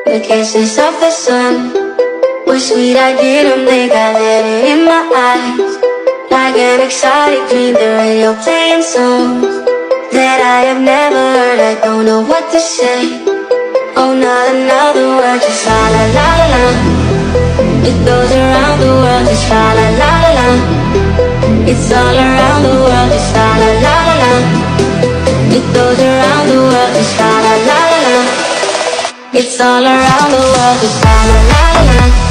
The kisses of the sun were sweet, I didn't think I let it in my eyes. Like an exotic dream, the radio playing songs that I have never heard. I don't know what to say. Oh, not another word, just la la la la la. It goes around the world, just la la la la la. It's all around the world, just la la la la la. It goes around the world, just la la la la la. It's all around the world, just la la la la la.